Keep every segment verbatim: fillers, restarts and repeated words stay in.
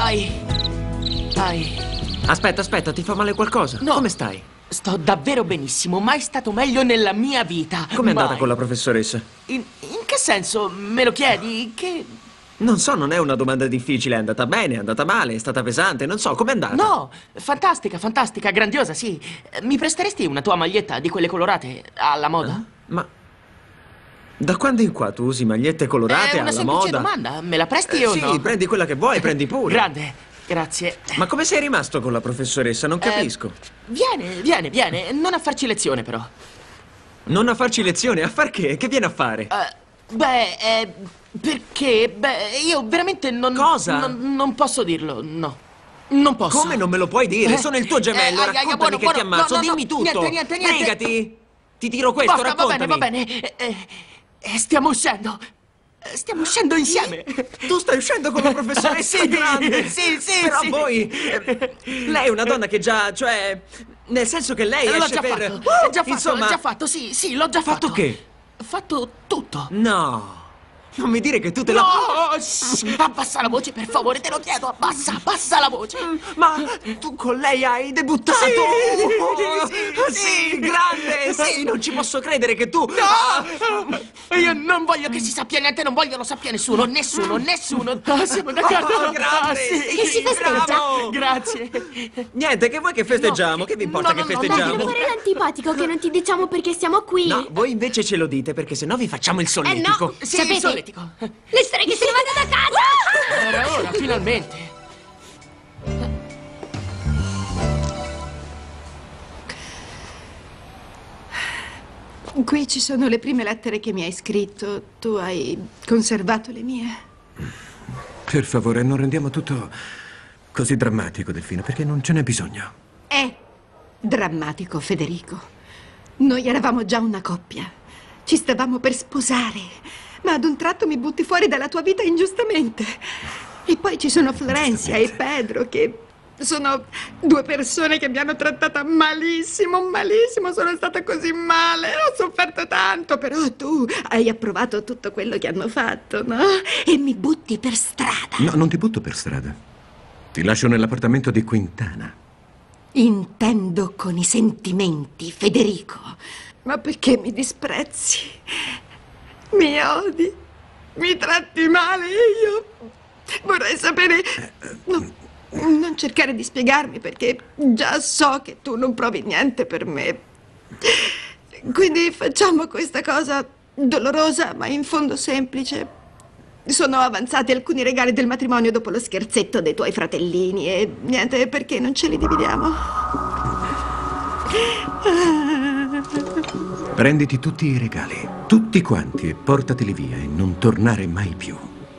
Ai. Ai. Aspetta, aspetta, ti fa male qualcosa? No. Come stai? Sto davvero benissimo, mai stato meglio nella mia vita. Com'è andata Mai. con la professoressa? In, in che senso? Me lo chiedi? Che... Non so, non è una domanda difficile. È andata bene, è andata male, è stata pesante, non so, com'è andata? No, fantastica, fantastica, grandiosa, sì. Mi presteresti una tua maglietta di quelle colorate alla moda? Eh? Ma da quando in qua tu usi magliette colorate È una alla semplice moda? domanda, me la presti Eh, o sì, no? prendi quella che vuoi, prendi pure. Grande, grazie. Ma come sei rimasto con la professoressa? Non capisco. Eh, viene, viene, viene, non a farci lezione però. Non a farci lezioni, a far che? Che viene a fare? Eh, beh, eh, perché, beh, io veramente non... Cosa? Non, non posso dirlo, no. Non posso. Come non me lo puoi dire? Eh, Sono il tuo gemello, eh, ai, ai, raccontami buono, che buono, ti ammazzo, no, no, dimmi no, tutto. niente, niente, niente. Sbrigati. Ti tiro questo, Basta, raccontami. va bene, va bene. Eh, eh, stiamo uscendo. Eh, Stiamo uscendo insieme. Tu stai uscendo con la professoressa Sì, grande. sì, sì, Però sì. voi... eh, lei è una donna che già, cioè... Nel senso che lei Eh, l'ho esce già per... fatto, l'ho già fatto, Insomma... l'ho già fatto, sì, sì, l'ho già fatto. Fatto che? Fatto tutto. No. Non mi dire che tu te la... No! shh, Abbassa la voce, per favore, te lo chiedo, abbassa, abbassa la voce. Ma tu con lei hai debuttato? Sì, sì, sì, sì. grande, sì, non ci posso credere che tu... No! Io non voglio che si sappia niente, non voglio lo sappia nessuno, nessuno, nessuno. Ah, siamo d'accordo? Oh, grande, sì. Che si festeggia? bravo. Grazie. Niente, che vuoi che festeggiamo? No. Che vi importa No, no, che no, Dai, festeggiamo? per fare l'antipatico che non ti diciamo perché siamo qui. No, voi invece ce lo dite perché sennò vi facciamo il solletico. no. Sì, Sapete- il solletico. Le streghe se ne vanno da casa! Era ora, finalmente. Qui ci sono le prime lettere che mi hai scritto. Tu hai conservato le mie? Per favore, non rendiamo tutto così drammatico, Delfina, perché non ce n'è bisogno. È drammatico, Federico. Noi eravamo già una coppia. Ci stavamo per sposare. Ma ad un tratto mi butti fuori dalla tua vita ingiustamente. E poi ci sono Florencia e Pedro che... sono due persone che mi hanno trattata malissimo, malissimo. Sono stata così male, ho sofferto tanto. Però tu hai approvato tutto quello che hanno fatto, no? E mi butti per strada. No, non ti butto per strada. Ti lascio nell'appartamento di Quintana. Intendo con i sentimenti, Federico. Ma perché mi disprezzi? Mi odi? Mi tratti male? Io vorrei sapere... No, non cercare di spiegarmi perché già so che tu non provi niente per me. Quindi facciamo questa cosa dolorosa ma in fondo semplice. Sono avanzati alcuni regali del matrimonio dopo lo scherzetto dei tuoi fratellini e niente, perché non ce li dividiamo? Prenditi tutti i regali, tutti quanti, e portateli via e non tornare mai più.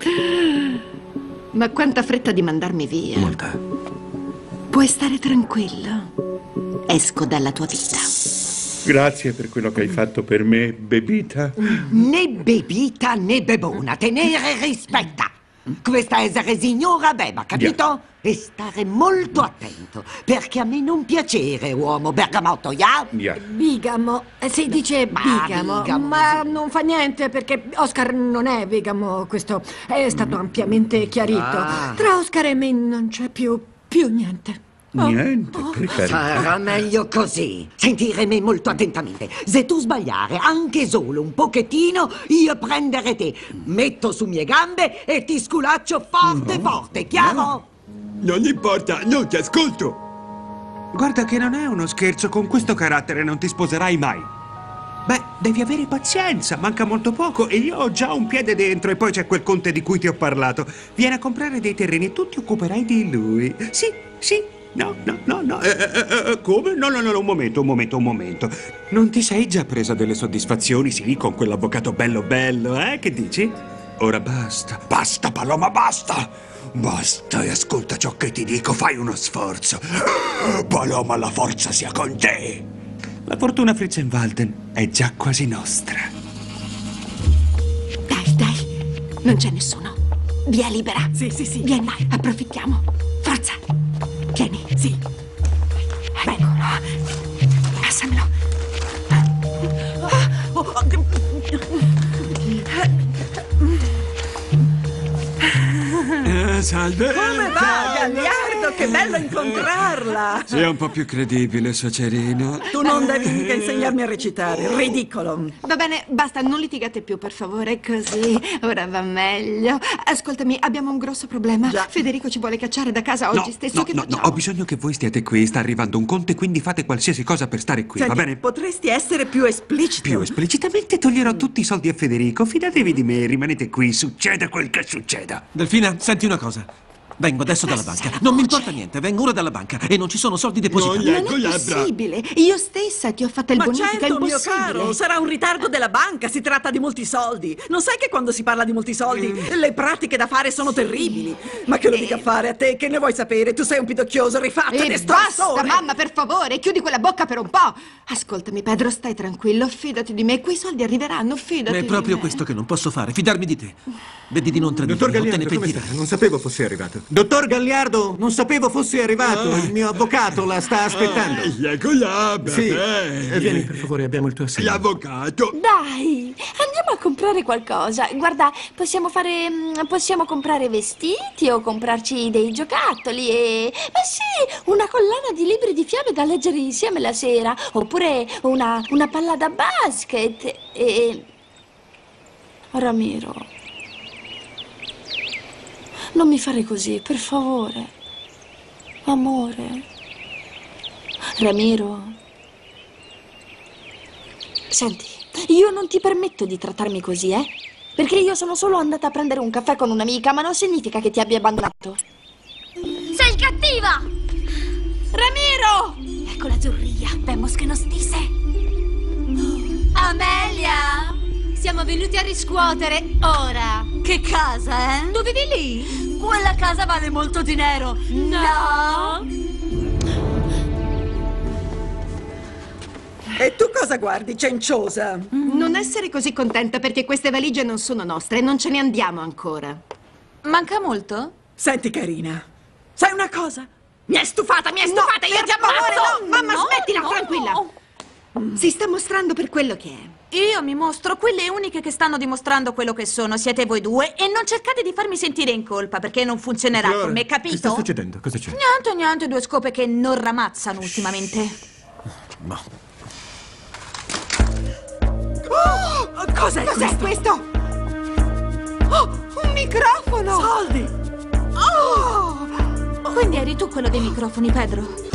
Ma quanta fretta di mandarmi via. Molta. Puoi stare tranquillo. Esco dalla tua vita. Grazie per quello che hai fatto per me, bebita. Né bebita né bebona, tenere rispetta. Questa essere signora beba, capito? E stare molto attento, perché a me non piacere, uomo bergamotto, ya? Yeah. Bigamo, Eh, si dice Ma bigamo, bigamo, ma sì. non fa niente perché Oscar non è bigamo, questo è stato ampiamente chiarito. Ah. Tra Oscar e me non c'è più, più niente. Oh, Niente, per carità. Sarà meglio così. Sentire me molto attentamente. Se tu sbagliare anche solo un pochettino, io prendere te, metto su mie gambe e ti sculaccio forte forte, chiaro? Non importa, non ti ascolto. Guarda che non è uno scherzo, con questo carattere non ti sposerai mai. Beh, devi avere pazienza, manca molto poco e io ho già un piede dentro e poi c'è quel conte di cui ti ho parlato. Viene a comprare dei terreni e tu ti occuperai di lui. Sì, sì. No, no, no, no. Eh, eh, eh, come? No, no, no, un momento, un momento, un momento. Non ti sei già presa delle soddisfazioni, sì, con quell'avvocato bello bello, eh? Che dici? Ora basta. Basta, Paloma, basta! Basta e ascolta ciò che ti dico, fai uno sforzo. Paloma, la forza sia con te. La fortuna Fritzenwalden è già quasi nostra. Dai, dai, non c'è nessuno. Via libera. Sì, sì, sì. Vieni, dai, approfittiamo. Forza. Tieni. Sì. Ecco. Passamelo. Oh, oh, Eh, salve. Come va, Gagliardo? Che bello incontrarla! Sia un po' più credibile, suocerino. Tu non devi mica insegnarmi a recitare, ridicolo. Va bene, basta, non litigate più, per favore, così ora va meglio. Ascoltami, abbiamo un grosso problema. Già. Federico ci vuole cacciare da casa oggi No, stesso. no, Che no, facciamo? no, ho bisogno che voi stiate qui. Sta arrivando un conte, quindi fate qualsiasi cosa per stare qui, Senti, va bene? potresti essere più esplicito. Più esplicitamente toglierò tutti i soldi a Federico. Fidatevi di me, rimanete qui, succeda quel che succeda. Delfina, senti una cosa. Vengo adesso dalla banca. Non mi importa niente, vengo ora dalla banca e non ci sono soldi depositati. Non Non Con è labbra. possibile. Io stessa ti ho fatto il Ma bonifico, è certo, mio impossibile. caro, sarà un ritardo della banca, si tratta di molti soldi. Non sai che quando si parla di molti soldi le pratiche da fare sono terribili? Ma che lo dica fare a te? Che ne vuoi sapere? Tu sei un pidocchioso, rifattene, E strozzone! basta, mamma, per favore, chiudi quella bocca per un po'. Ascoltami, Pedro, stai tranquillo, fidati di me. Quei soldi arriveranno, fidati È proprio di me. questo che non posso fare, fidarmi di te. Vedi di non tradire, Dottor non te ne Gagliardo, come pentirai. sta? Non sapevo fossi arrivato. Dottor Gagliardo, non sapevo fossi arrivato. Il mio avvocato la sta aspettando. Eh, con labbra. Sì. eh. Eh, Vieni, per favore, abbiamo il tuo assegno. L'avvocato. Dai, andiamo a comprare qualcosa. Guarda, possiamo fare. mm, Possiamo comprare vestiti o comprarci dei giocattoli e. Ma sì, una collana di libri di fiabe da leggere insieme la sera. Oppure una, una palla da basket. E. Ramiro. Non mi fare così, per favore. Amore. Ramiro. Senti, io non ti permetto di trattarmi così, eh? Perché io sono solo andata a prendere un caffè con un'amica, ma non significa che ti abbia abbandonato. Sei cattiva! Ramiro! Ecco la giurria, vemos che non stisse. Amelia! Siamo venuti a riscuotere ora. Che casa, eh? Tu vivi lì? Quella casa vale molto dinero. No! E tu cosa guardi, cenciosa? Non essere così contenta perché queste valigie non sono nostre e non ce ne andiamo ancora. Manca molto? Senti, carina, sai una cosa? Mi è stufata, mi è No, stufata, io per ti ammazzo! favore, no, mamma, no, smettila, no. tranquilla. Si sta mostrando per quello che è. Io mi mostro quelle uniche che stanno dimostrando quello che sono. Siete voi due e non cercate di farmi sentire in colpa perché non funzionerà Flora, con me, che sta capito? succedendo? Cosa c'è? Niente, niente, due scope che non ramazzano ultimamente. Ma... Oh, cos'è, Cos'è questo? questo? Oh, un microfono! Soldi! Oh! Quindi eri tu quello dei microfoni, Pedro?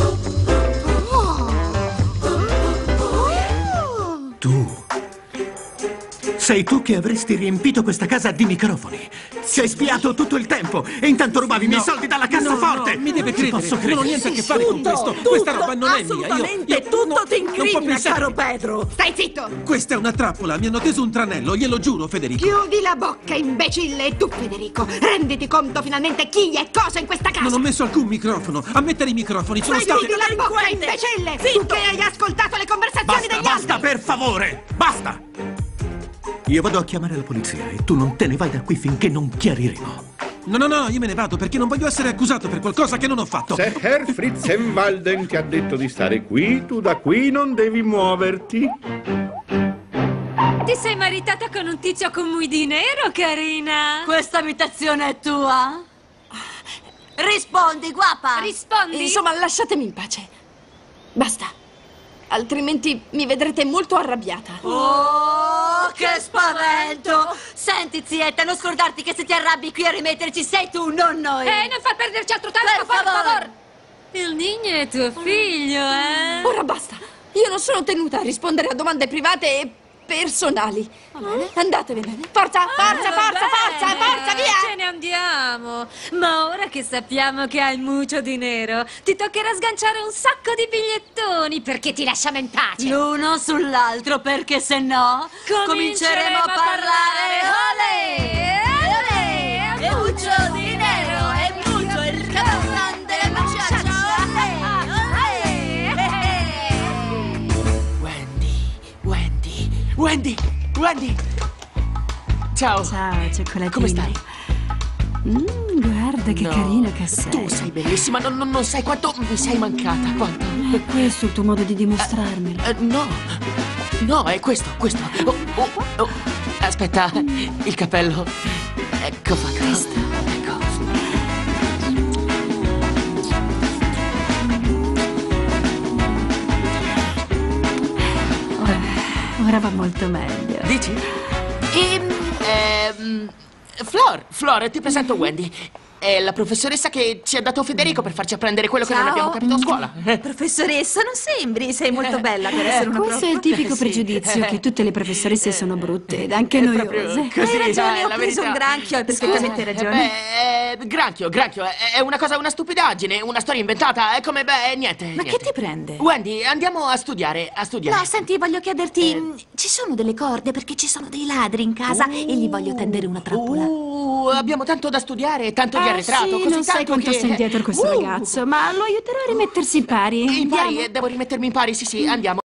Tu... Sei tu che avresti riempito questa casa di microfoni. Ci hai spiato tutto il tempo e intanto rubavi i miei soldi dalla cassaforte. No, mi deve Non ci credere. posso Non ho credere. niente a che fare con Tutto, questo. tutto, Questa roba non è mia. Io, assolutamente io- tutto no, ti non può incrimina, pensare. caro Pedro. Stai zitto! Questa è una trappola. Mi hanno teso un tranello, glielo giuro, Federico. Chiudi la bocca, imbecille! E tu, Federico, renditi conto finalmente chi è cosa in questa casa! Non ho messo alcun microfono. A mettere i microfoni sono Chiudi stati... la bocca, imbecille! Tu che hai ascoltato le conversazioni Basta, degli basta, altri! per favore! Basta! Io vado a chiamare la polizia e tu non te ne vai da qui finché non chiariremo. No, no, no, io me ne vado perché non voglio essere accusato per qualcosa che non ho fatto. Se Herr Fritzenwalden ti ha detto di stare qui, tu da qui non devi muoverti. Ti sei maritata con un tizio con mui di nero, carina? Questa abitazione è tua? Rispondi, guapa! Rispondi? Insomma, lasciatemi in pace. Basta. Altrimenti mi vedrete molto arrabbiata. Oh, che spavento! Senti, zietta, non scordarti che se ti arrabbi qui a rimetterci sei tu, non noi! Eh, non far perderci altro tempo, Per per favore. favore! Il Nigno è tuo figlio, eh? Ora basta. Io non sono tenuta a rispondere a domande private e personali. Andatevene. Forza, forza, forza, forza, forza, via! Ce ne andiamo. Ma ora che sappiamo che hai il mucio di nero, ti toccherà sganciare un sacco di bigliettoni perché ti lasciamo in pace. L'uno sull'altro, perché se no cominceremo a parlare. Olè! Olè! E muccio di nero, e muccio il capodanno della muchacha. Wendy, Wendy, Wendy! Ciao! Ciao, cioccolatino. Come stai? Mm, guarda che No. carina che sei. Tu sei bellissima, non, non- non sai quanto mi sei mancata, quanto. È questo il tuo modo di dimostrarmelo. Eh, no, no, è questo, questo. Oh, oh, oh. Aspetta, il cappello. Ecco fatto. Ecco. molto meglio. Dici? E... Ehm... Flor, Flor, ti presento Wendy. È la professoressa che ci ha dato Federico per farci apprendere quello che non Ciao. abbiamo capito a scuola. Professoressa, non sembri, sei molto bella per essere una Questo è il prof. tipico Sì. pregiudizio che tutte le professoresse sono brutte ed anche noiose. Così, Hai ragione, eh, ho la preso verità. un granchio, hai perfettamente Scusa, ragione. Beh, eh, granchio, granchio, è è una cosa, una stupidaggine, una storia inventata, è come, beh, niente. Ma niente. che ti prende? Wendy, andiamo a studiare, a studiare. No, senti, voglio chiederti, mh, ci sono delle corde perché ci sono dei ladri in casa e gli voglio tendere una trappola. Uh, abbiamo tanto da studiare e tanto di Ah, arretrato, sì, così non sai tanto quanto che... sto indietro questo Uh, ragazzo, ma lo aiuterò a rimettersi in pari. In pari, Andiamo. eh, devo rimettermi in pari, sì sì, andiamo.